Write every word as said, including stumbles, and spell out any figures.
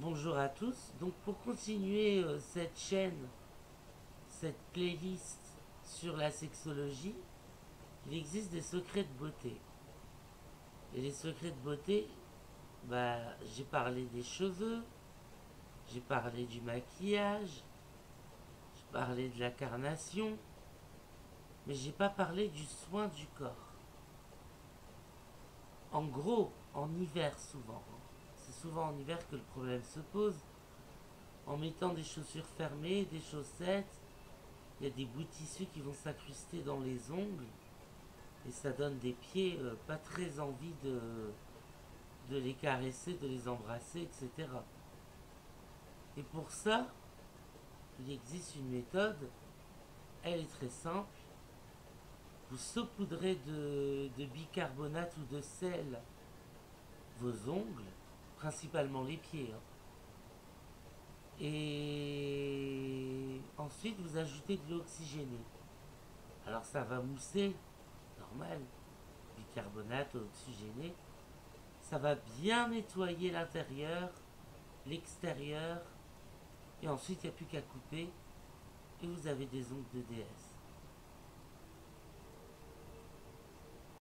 Bonjour à tous. Donc pour continuer euh, cette chaîne, cette playlist sur la sexologie, il existe des secrets de beauté. Et les secrets de beauté, bah, j'ai parlé des cheveux, j'ai parlé du maquillage, j'ai parlé de la carnation, mais j'ai pas parlé du soin du corps. En gros, en hiver souvent. C'est souvent en hiver que le problème se pose. En mettant des chaussures fermées, des chaussettes, il y a des bouts de tissu qui vont s'incruster dans les ongles et ça donne des pieds euh, pas très envie de, de les caresser, de les embrasser, et cetera. Et pour ça, il existe une méthode, elle est très simple. Vous saupoudrez de, de bicarbonate ou de sel vos ongles, principalement les pieds. hein. Et ensuite, vous ajoutez de l'eau oxygénée. Alors ça va mousser, normal, bicarbonate oxygéné. Ça va bien nettoyer l'intérieur, l'extérieur, et ensuite il n'y a plus qu'à couper, et vous avez des ongles de déesse.